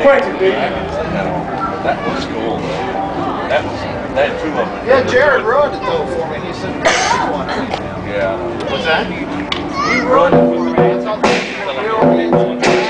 Quite a big. That was cool. That two of them. Yeah, Jared ruined it though for me. He said, one. Yeah. What's that? He ruined it for me. It's on the